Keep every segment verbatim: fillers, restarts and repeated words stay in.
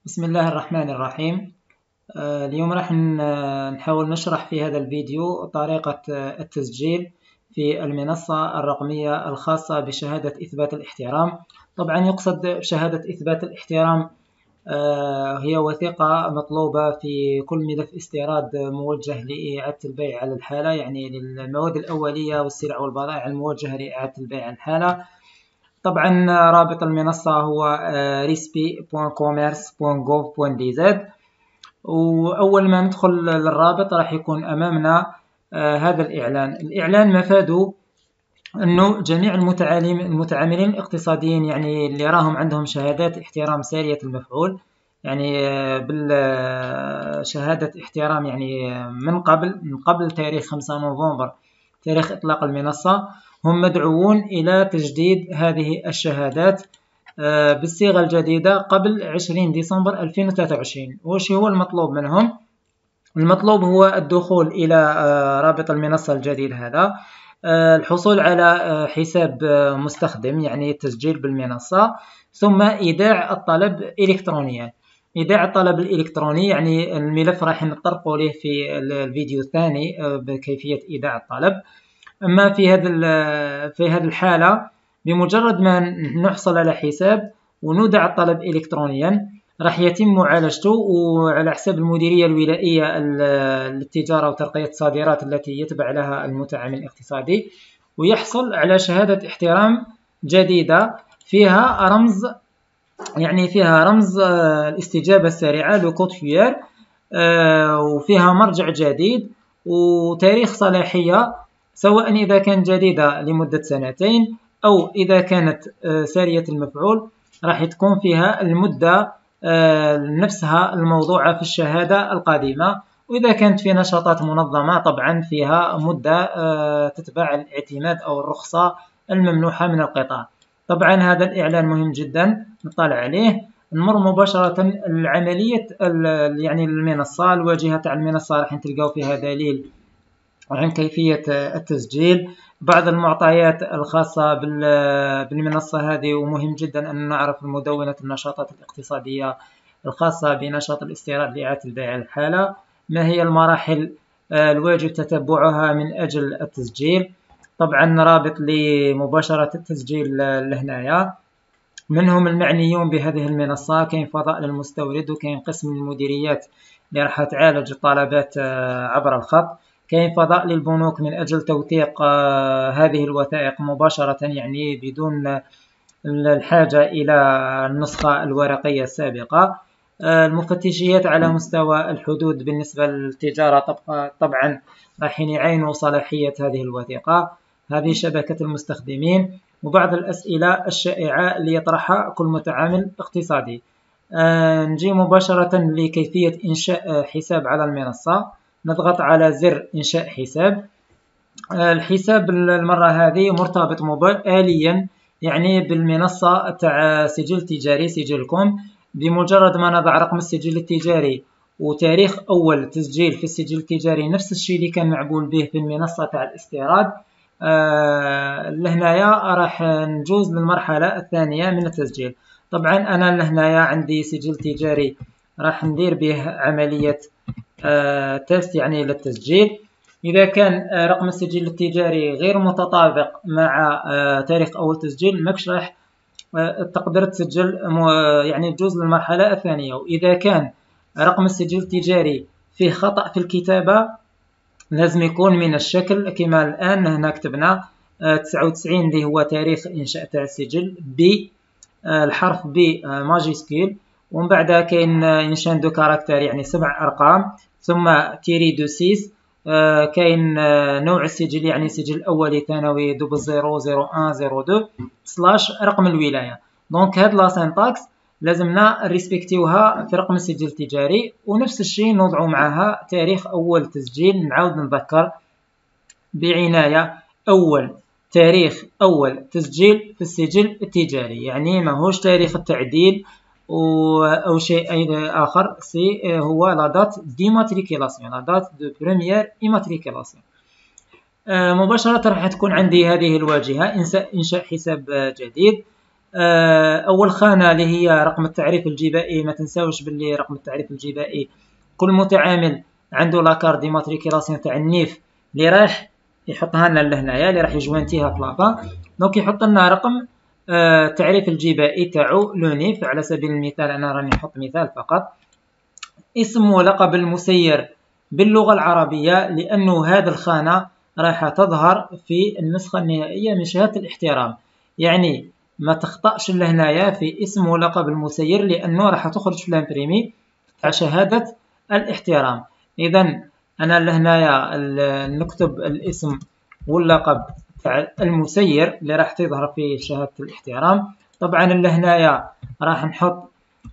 بسم الله الرحمن الرحيم. آه، اليوم راح ن- نحاول نشرح في هذا الفيديو طريقة آه، التسجيل في المنصة الرقمية الخاصة بشهادة إثبات الاحترام. طبعا يقصد بشهادة إثبات الاحترام آه، هي وثيقة مطلوبة في كل ملف استيراد موجه لإعادة البيع على الحالة، يعني للمواد الأولية والسلع والبضائع الموجهة لإعادة البيع على الحالة. طبعا رابط المنصة هو ريسبي دوت كوميرس دوت جوف دوت دي زد. وأول ما ندخل للرابط راح يكون أمامنا آه، هذا الإعلان. الإعلان مفاده أنه جميع المتعاملين المتعاملين الاقتصاديين، يعني اللي راهم عندهم شهادات احترام سارية المفعول، يعني آه، بالشهادة احترام، يعني آه، من قبل من قبل تاريخ خمسة نوفمبر تاريخ إطلاق المنصة، هم مدعوون إلى تجديد هذه الشهادات آه، بالصيغة الجديدة قبل عشرين ديسمبر ألفين وثلاثة وعشرين. وش هو المطلوب منهم؟ المطلوب هو الدخول إلى آه، رابط المنصة الجديد هذا، آه، الحصول على آه، حساب آه، مستخدم، يعني التسجيل بالمنصة، ثم إيداع الطلب إلكترونيا. إيداع الطلب الإلكتروني يعني الملف راح نتطرقوا له في الفيديو الثاني آه، بكيفية إيداع الطلب. أما في هذا في هذه الحالة، بمجرد ما نحصل على حساب ونودع الطلب إلكترونيا، راح يتم معالجته، وعلى حساب المديرية الولائية للتجارة وترقية الصادرات التي يتبع لها المتعامل الاقتصادي، ويحصل على شهادة احترام جديدة فيها رمز، يعني فيها رمز آه، الاستجابة السريعة لو كود فيير، آه، وفيها مرجع جديد وتاريخ صلاحية، سواء إذا كانت جديدة لمدة سنتين أو إذا كانت آه، سارية المفعول راح تكون فيها المدة آه، نفسها الموضوعة في الشهادة القديمة. وإذا كانت في نشاطات منظمة طبعا فيها مدة آه، تتبع الاعتماد أو الرخصة الممنوحة من القطاع. طبعا هذا الإعلان مهم جدا نطلع عليه. نمر مباشرة لعملية يعني المنصة. الواجهة تاع المنصة راح تلقاو فيها دليل عن كيفية التسجيل، بعض المعطيات الخاصة بالمنصة هذه، ومهم جدا أن نعرف مدونة النشاطات الاقتصادية الخاصة بنشاط الاستيراد لإعادة البيع على الحالة، ما هي المراحل الواجب تتبعها من أجل التسجيل. طبعا رابط لمباشرة التسجيل لهنايا، منهم المعنيون بهذه المنصة، كاين فضاء للمستورد، وكاين قسم المديريات اللي راح تعالج الطلبات عبر الخط، كاين فضاء للبنوك من أجل توثيق هذه الوثائق مباشرة، يعني بدون الحاجة إلى النسخة الورقية السابقة. المفتشيات على مستوى الحدود بالنسبة للتجارة طبعا راح يعينوا صلاحية هذه الوثيقة. هذه شبكة المستخدمين، وبعض الأسئلة الشائعة اللي يطرحها كل متعامل اقتصادي. آه نجي مباشرة لكيفية إنشاء حساب على المنصة. نضغط على زر إنشاء حساب. آه الحساب المرة هذه مرتبط آليا يعني بالمنصة تاع سجل تجاري سجلكم. بمجرد ما نضع رقم السجل التجاري وتاريخ أول تسجيل في السجل التجاري، نفس الشيء اللي كان معبول به في المنصة تاع الاستيراد، آه لهنايا راح نجوز للمرحلة الثانية من التسجيل. طبعا أنا لهنايا عندي سجل تجاري راح ندير به عملية آه تيست يعني للتسجيل. إذا كان آه رقم السجل التجاري غير متطابق مع آه تاريخ أول تسجيل، ماكش راح آه تقدر تسجل يعني تجوز للمرحلة الثانية. وإذا كان رقم السجل التجاري فيه خطأ في الكتابة، لازم يكون من الشكل كما الآن هنا كتبنا تسعة وتسعين اللي هو تاريخ إنشاء تاع السجل، ب الحرف ب ماجيسكيل، ومن بعدها كاين إنشان دو كاركتر يعني سبع أرقام، ثم تيري دو سيس، كاين نوع السجل يعني سجل أولي ثانوي دوبل زيرو زيرو أن زيرو دو سلاش رقم الولاية. دونك هاد لا سينتاكس لازمنا ريسبكتيوها في رقم السجل التجاري، ونفس الشيء نوضعوا معها تاريخ أول تسجيل. نعاود نذكر بعناية، أول تاريخ أول تسجيل في السجل التجاري، يعني ماهوش تاريخ التعديل أو شيء آخر، سي هو لا دات ديماتريكيلاسيون، لا دات دو بروميير إيماتريكيلاسيون. مباشرة راح تكون عندي هذه الواجهة، إنشاء حساب جديد. أول خانة اللي هي رقم التعريف الجبائي. ما تنساوش باللي رقم التعريف الجبائي كل متعامل عنده لاكارت ديماتريكيلاسيون تاع النيف اللي راح يحطها لنا لهنايا، اللي راح يجوانتيها في لابا. دونك يحط لنا رقم التعريف الجبائي تاعو لو نيف. على سبيل المثال انا راني نحط مثال فقط، اسم ولقب المسير باللغة العربية، لأنه هذه الخانة راح تظهر في النسخة النهائية من شهادة الاحترام. يعني ما تخطأش لهنايا في اسم ولقب المسير، لأنه راح تخرج في الامبريمي تاع شهادة الاحترام. إذا أنا لهنايا نكتب الاسم واللقب تاع المسير اللي راح تظهر في شهادة الاحترام. طبعا لهنايا راح نحط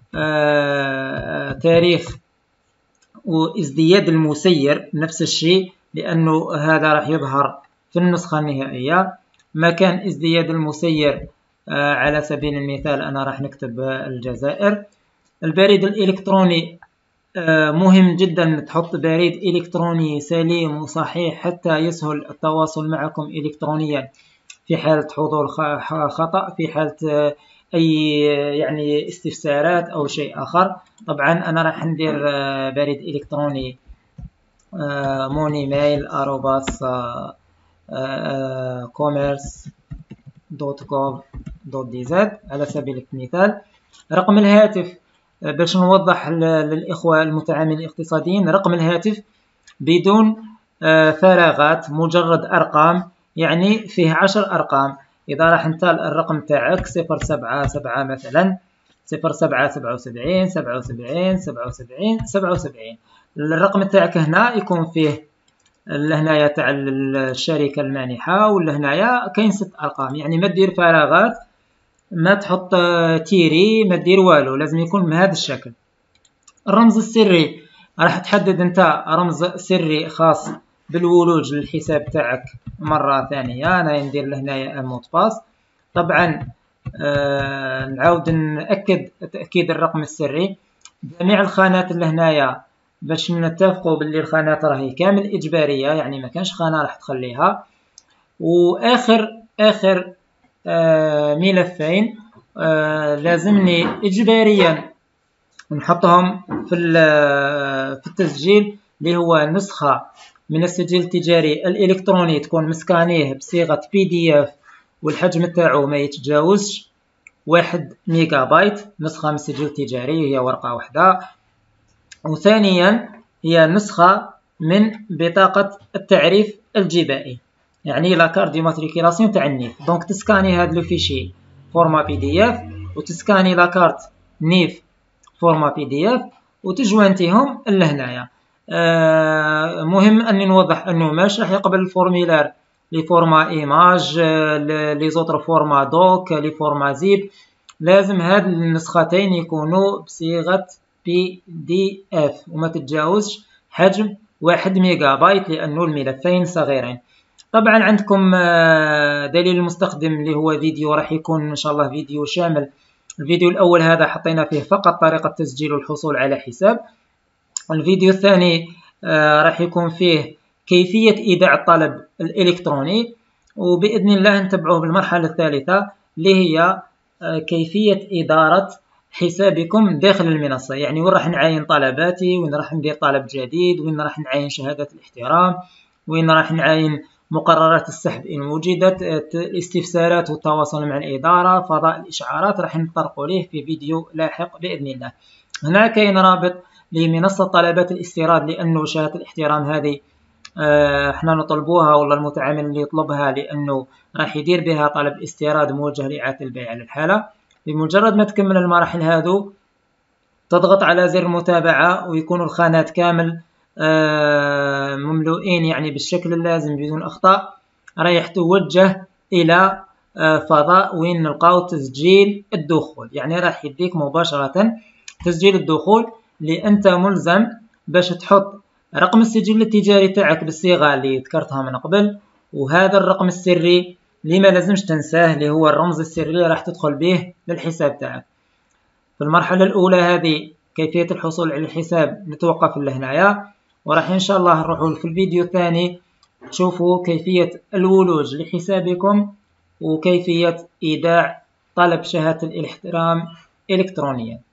آه تاريخ وازدياد المسير نفس الشيء، لأنه هذا راح يظهر في النسخة النهائية. مكان ازدياد المسير آه على سبيل المثال أنا راح نكتب الجزائر. البريد الإلكتروني آه مهم جدا تحط بريد إلكتروني سليم وصحيح حتى يسهل التواصل معكم إلكترونيا في حالة حضور خطأ، في حالة آه أي يعني استفسارات أو شيء آخر. طبعا أنا راح ندير بريد إلكتروني مون إيميل أروباس كوميرس دوت كوف دوت دي زد على سبيل المثال. رقم الهاتف باش نوضح للإخوة المتعاملين الاقتصاديين، رقم الهاتف بدون فراغات، مجرد أرقام، يعني فيه عشر أرقام. إذا راح نتال الرقم تاعك صفر سبعة سبعة مثلا، صفر سبعة سبعة وسبعين سبعة وسبعين سبعة وسبعين سبعة وسبعين. الرقم تاعك هنا يكون فيه لهنايا تاع الشركة المانحة، ولهنايا كاين ست أرقام. يعني ما دير فراغات، ما تحط تيري، ما دير والو، لازم يكون بهذا الشكل. الرمز السري راح تحدد انت رمز سري خاص بالولوج للحساب تاعك مرة ثانية. أنا ندير لهنايا الموت باس. طبعا آه نعاود نأكد تأكيد الرقم السري. جميع الخانات اللي هنايا باش نتفقوا باللي الخانات راهي كامل إجبارية، يعني ما كانش خانة راح تخليها. وآخر آخر آه ملفين آه لازمني إجباريا نحطهم في في التسجيل، اللي هو نسخة من السجل التجاري الإلكتروني تكون مسكانيه بصيغة بي دي اف، والحجم تاعو ما يتجاوزش واحد ميجا بايت. نسخة من السجل التجاري هي ورقة واحدة. وثانيا هي نسخة من بطاقة التعريف الجبائي، يعني لاكارت ديماتريكيلاسيون تاع النيف. دونك تسكاني هاد لو فيشي فورما بي دي اف، وتسكاني لاكارت نيف فورما بي دي اف، وتجوانتيهم لهنايا. آه مهم اني نوضح انه ماش راح يقبل الفورميلار لي فورما ايماج، لي زوتر فورما دوك، لي فورما زيب. لازم هاد النسختين يكونوا بصيغة بي دي اف وما تتجاوزش حجم واحد ميجا بايت، لانه الملفين صغيرين. طبعا عندكم دليل المستخدم اللي هو فيديو، راح يكون ان شاء الله فيديو شامل. الفيديو الأول هذا حطينا فيه فقط طريقة تسجيل والحصول على حساب. الفيديو الثاني آه راح يكون فيه كيفية إيداع الطلب الإلكتروني، وبإذن الله نتبعوه بالمرحلة الثالثة اللي هي آه كيفية إدارة حسابكم داخل المنصة. يعني وين راح نعاين طلباتي، وين راح ندير طلب جديد، وين راح نعاين شهادة الاحترام، وين راح نعاين مقررات السحب إن وجدت، الاستفسارات والتواصل مع الإدارة، فضاء الإشعارات. راح نتطرقوا ليه في فيديو لاحق بإذن الله. هنا كاين رابط لمنصة طلبات الاستيراد، لأنه شهادة الاحترام هذه احنا نطلبوها، ولا المتعامل اللي يطلبها، لأنه راح يدير بها طلب استيراد موجه لإعادة البيع على الحالة. بمجرد ما تكمل المراحل هذو تضغط على زر المتابعة، ويكون الخانات كامل آه مملوئين يعني بالشكل اللازم بدون أخطاء. رايح توجه إلى آه فضاء وين نلقاو تسجيل الدخول، يعني راح يديك مباشرة تسجيل الدخول، اللي أنت ملزم باش تحط رقم السجل التجاري تاعك بالصيغة اللي ذكرتها من قبل، وهذا الرقم السري اللي ما لازمش تنساه، اللي هو الرمز السري اللي راح تدخل به للحساب تاعك. في المرحلة الأولى هذه كيفية الحصول على الحساب نتوقف لهنايا، وراح إن شاء الله نروحوا في الفيديو الثاني تشوفوا كيفية الولوج لحسابكم وكيفية إيداع طلب شهادة الاحترام إلكترونيا.